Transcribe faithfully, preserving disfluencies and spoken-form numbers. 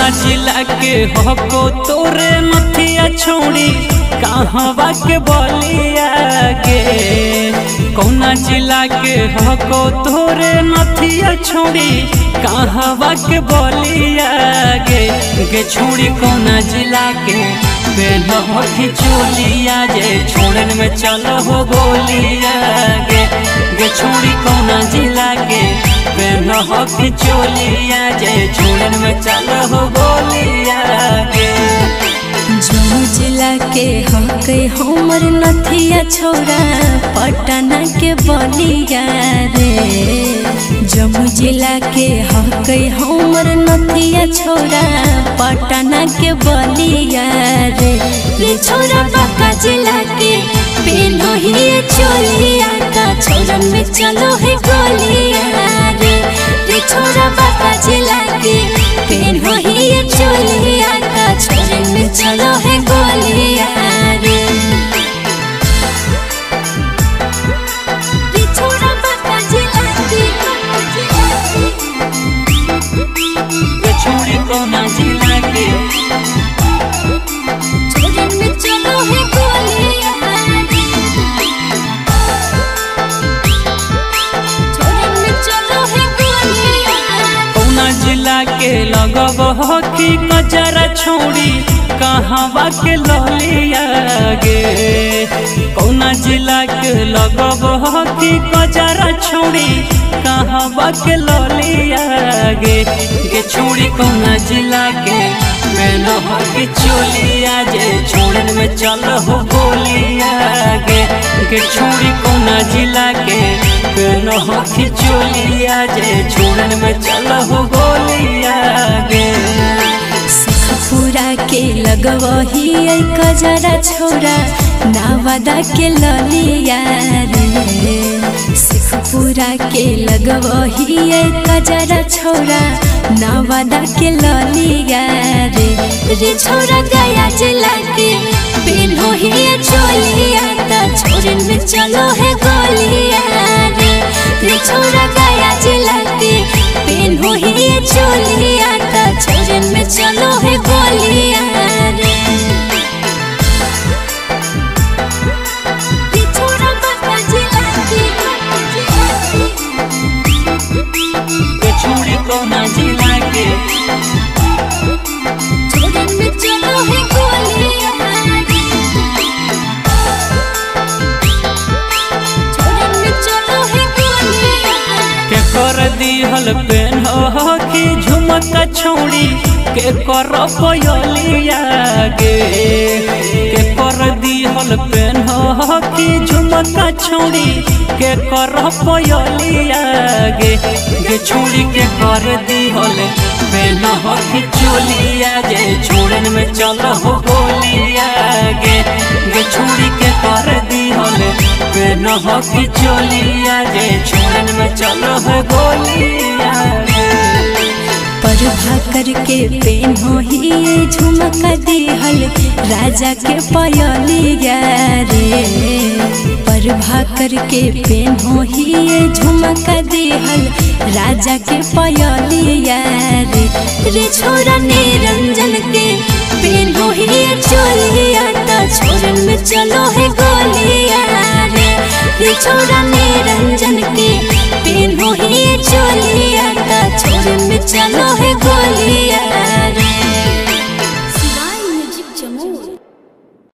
कौना जिला के हको तोरे मथिया छोड़ी कहवा के बलिया गे। कौना जिला के हको तोरे मथिया छोड़ी कहवा के बलिया गे। गे छोड़ी कौना जिला के पहनो खिचोलिया जे छोड़न में चलो हो गोलिया गे। गे छोड़ी कौना जिला के पहनो खिचोलिया जे छोड़न में चलो हो गोलिया गे। जम्मू जिला के हके हमर नथिया छोड़ा पटना के बलिया रे। जम्मू जिला के हके हमर नथिया छोड़ा पटना के बलिया रे। रे छोरा बाका जिला के पेनो ही चोलिया का छोरन में चलो है गोलिया रे। रे छोरा बाका जिला के पेनो ही चोलिया का छोरन में चलो है गोलिया रे। रे छोरा बाका जिला के गे छोड़ी कौना जिला के छोरन में चलो है गोलिया रे। छोरन में चलो है गोलिया रे। कौना जिला के लगब हकी कजरा छोड़ी कहवा के ललिया गे। कौना जिला के लगब हकी कजरा छोड़ी कहवा के ललिया गे। गे छोड़ी कौना जिला के मैनो हकी चोलिया जे छोड़न में चल हो गोलिया गे। गे छोड़ी कौना जिला के मैनो हकी चोलिया जे छोड़न में चल हो गोलिया गे। पूरा के लगवही कजरा छोरा नावदा के ललिया रे। सिखपुरा के लगवही कजरा छोरा नावदा के ललिया रे। रे छोरा गया जिला के पेनो ही चोलिया ता छोरन में चलो है गोलिया रे। रे छोरा गया जिला के पेनो ही चोलिया ता छोरन में चलो है गोलिया रे। रे छोरा बाका जिला के गे छोड़ी कौना जिला के छोरन में चलो है गोलिया रे। छोरन में चलो है गोलिया रे। के कर दिहल पेन हकी झुमका छोड़ी के कर पयलिया गे। के कर दिहल पेन हकी झुमका छोड़ी के कर पयलिया गे। गे छोड़ी के कर दिहल पेन हकी चोलिया जे छोड़न में चल हो गोलिया गे। गे छोड़ी के कर दिहल पेन हकी चोलिया जे छोड़न में चल हो गोलिया गे। प्रभा करके पेनो ही झुमका दिहल राजा के पयलिया रे। प्रभा करके पेनो ही झुमका दिहल राजा के पयलिया रे। रे छोरा निरंजन के पेनो ही चोलिया ता छोरन में चलो है गोलिया रे। रे छोरा निरंजन के पेनो ही चोलिया ता छोरन में चलो